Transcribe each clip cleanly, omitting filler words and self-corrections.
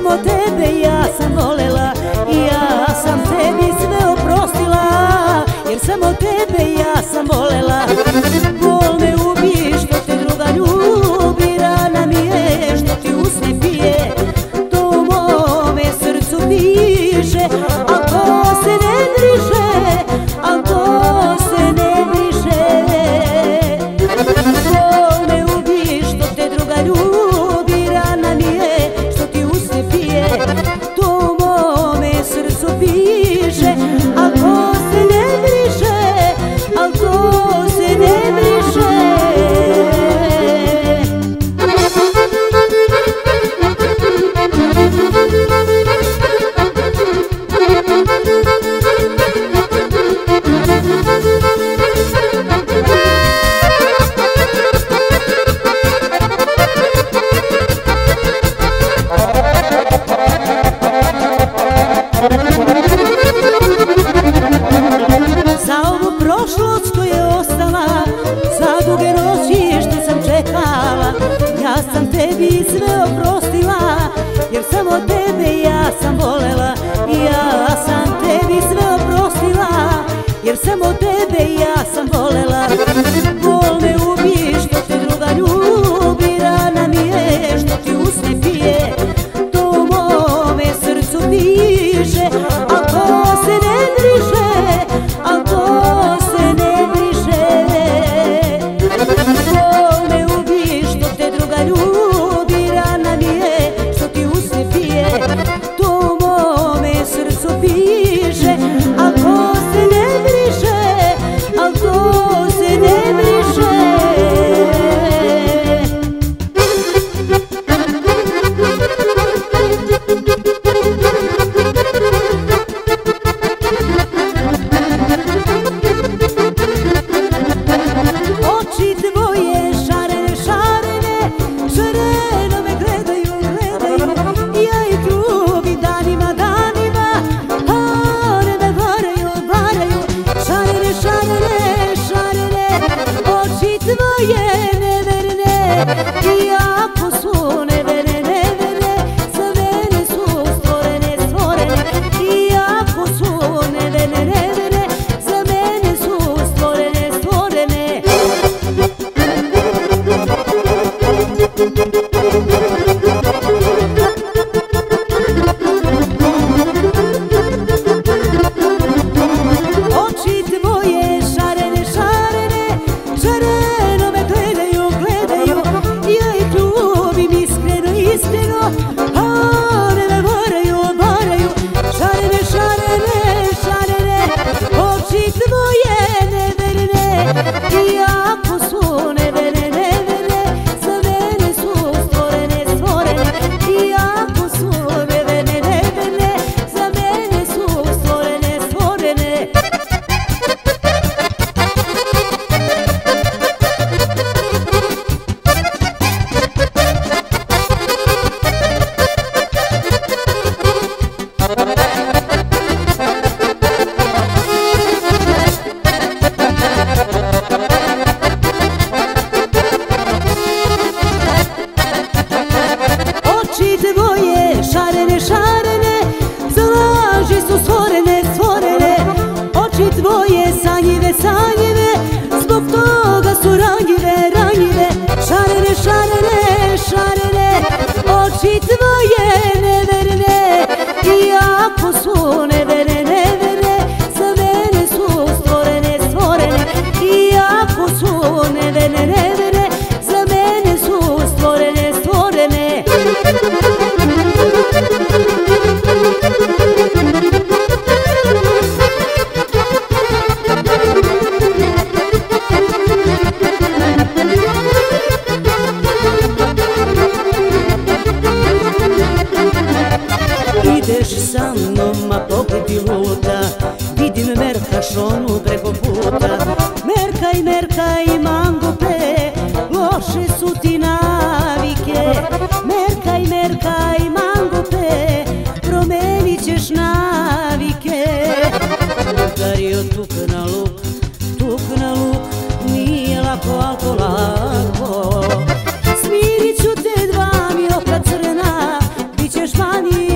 samo tebe ja sam volela, ja sam tebi sve oprostila, jer samo tebe ja sam volela. Bol me ubi što te druga ljubi, rana mi je što ti usne pije, to u mome srcu piše, a to se ne briše, a to se ne briše. Bol me ubi što te druga ljubi, rana mi je što ti usne pije, to u mome srcu piše, a to se ne briše, a to se ne briše. Za ovu prošlost što je ostala, za duge noći što sam čekala, ja sam tebi sve oprostila, jer samo tebe ja sam volela, ja sam tebi sve oprostila, jer samo tebe ja sam volela. Bol me ubi što te druga ljubi, rana mi je što ti usne pije, to u mome srcu piše, a to se ne briše, a to se ne briše. Bol me ubi što te druga ljubi, rana mi je što ti usne pije, to u mome srcu piše, a to se ne briše, a to se ne briše. Oči tvoje šarene, šarene, šareno me gledaju, gledaju, ja ih ljubim danima, danima, a one me varaju, varaju, šarene, šarene, šarene. Oči tvoje neverne, iako su neverne, neverne, za mene su stvorene, stvorene, iako su neverne, neverne, za mene su stvorene, stvorene. Oči tvoje šarene, šarene, šareno me gledaju, gledaju, ja ih ljubim iskreno, iskreno, a one me varaju, varaju, šarene, šarene, šarene. Oči tvoje neverne, iako su neverne, neverne, za mene su stvorene, stvorene, iako su neverne, neverne, za mene su stvorene, stvorene. Oči tvoje šarene, šarene, za laži su stvorene, stvorene, oči tvoje sanjive, sanjive, zbog toga su ranjive, ranjive, šarene, šarene, šarene. Oči tvoje neverne, iako su neverne, neverne, za mene su stvorene, stvorene, iako su neverne, neverne, za mene su stvorene, stvorene. Ideš sa mnom, a pogled ti luta, vidim merkaš onu preko puta. Merkaj, merkaj, mangupe, loše su ti navike. Merkaj, merkaj, mangupe, promenit ćeš navike. Udario tuk na luk, tuk na luk, nije lako, alko lako. Smirit ću te dva mi oka crna, bit ćeš mani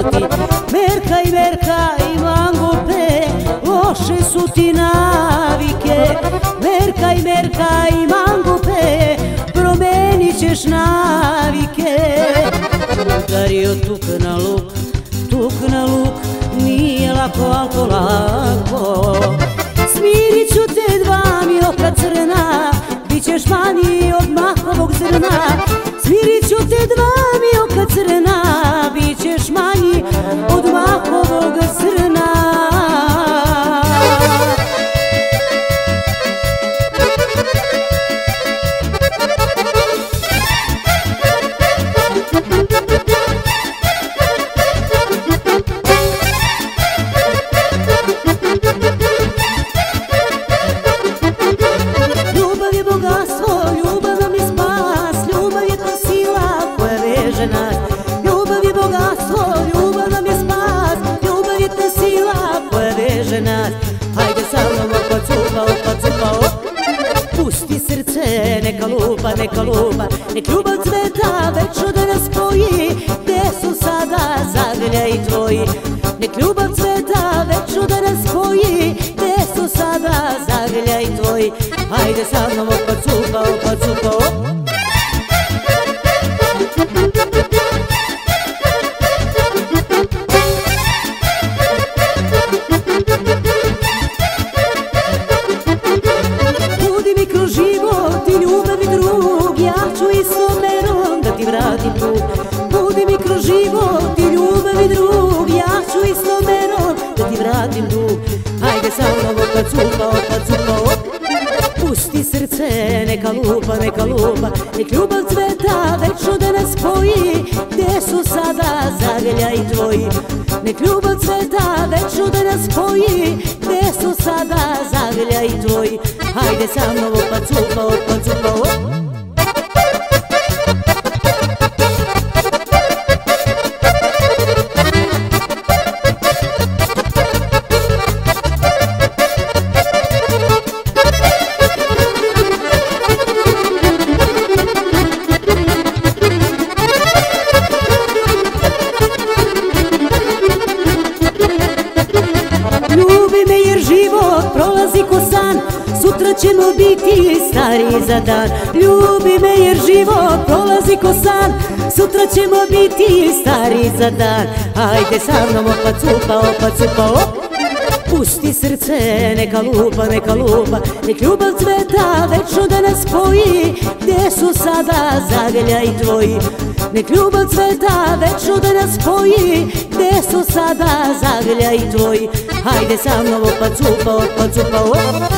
ljuti. Merka i mangupe, loše su ti navike. Merka i mangupe, promenit ćeš navike. Udario tuk na luk, nije lako, lako. Smirit ću te dva mi oka crna, bit ćeš manji od makovog zrna. Smirit ću te dva mi oka crna, bit ćeš manji od makovog zrna. Ljubav je bogatstvo, ljubav nam je spas, ljubav je ta sila koja veže nas. Hajde sa mnom opa cupa, op. Pusti srce, neka lupa, nek ljubav cveta večno da nas spoji. Gde su sada zagrljaji tvoji? Nek ljubav cveta večno da nas spoji. Gde su sada zagrljaji tvoji? Hajde sa mnom opa cupa, op. Budi mi kroz život i ljubav i drug, ja ću istomenom da ti vratim dug. Hajde sa mnom opa cupa, op. Pusti srce, neka lupa, nek ljubav cveta večno da nas spoji. Gde su sada zagrljaji tvoji? Nek ljubav cveta večno da nas spoji. Gde su sada zagrljaji tvoji? Hajde sa mnom opa cupa, op. Ljubi me jer život prolazi ko san, sutra ćemo biti stariji za dan. Ljubi me jer život prolazi ko san, sutra ćemo biti stariji za dan. Hajde sa mnom opa cupa, op. Pusti srce, neka lupa, nek ljubav cveta večno da nas spoji. Gde su sada zagrljaji tvoji? Nek ljubav cveta večno da nas spoji. Gde su sada zagrljaji tvoji? Hajde sa mnom opa cupa, op.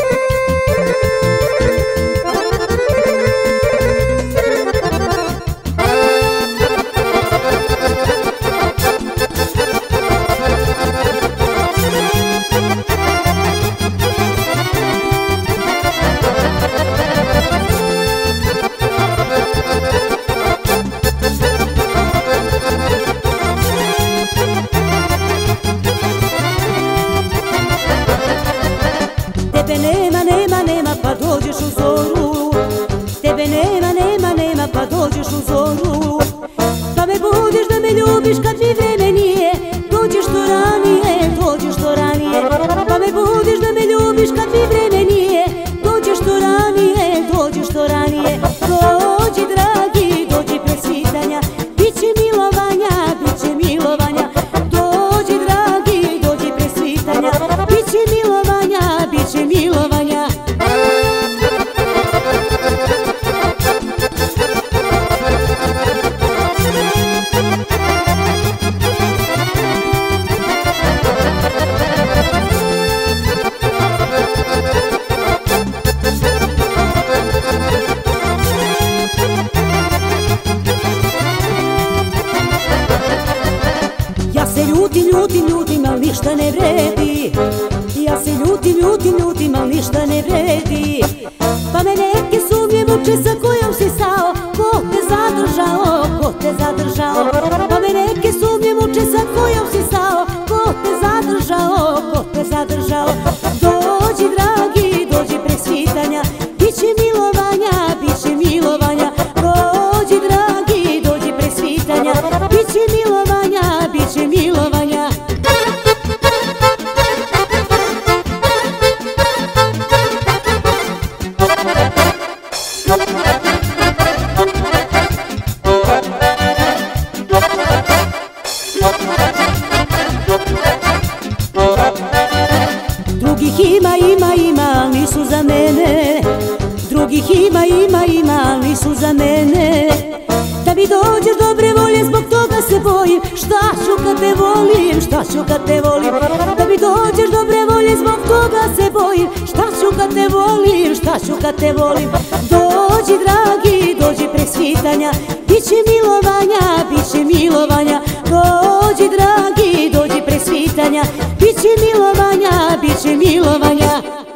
Tebe nema, pa dođeš u zoru. Tebe nema, pa dođeš u zoru. Pa me budiš da me ljubiš kad mi vreme nije. Dođeš to ranije. Pa me budiš da me ljubiš kad mi vreme nije. Dođeš to ranije. Dođi dragi, dođi pre svitanja. Biće milovanja. Dođi dragi, dođi pre svitanja. Biće milovanja. Ja se ljutim, al ništa ne vredi. Ja se ljutim, al ništa ne vredi. Pa me neke sumnje muče sa kojom si stao. Ko te zadržao? Pa me neke sumnje muče sa kojom si stao. Ko te zadržao? Dođi dragi, dođi pre svitanja. Biće milovanja. Dođi dragi, dođi pre svitanja. Biće milovanja. ima, ali nisu za mene. Da mi dođeš dobre volje, zbog toga se bojim. Šta ću kad te volim, šta ću kad te volim. Da mi dođeš dobre volje, zbog toga se bojim. Šta ću kad te volim, šta ću kad te volim. Dođi dragi, dođi pre svitanja, biće milovanja, biće milovanja. Dođi dragi, dođi pre svitanja, biće milovanja, biće milovanja.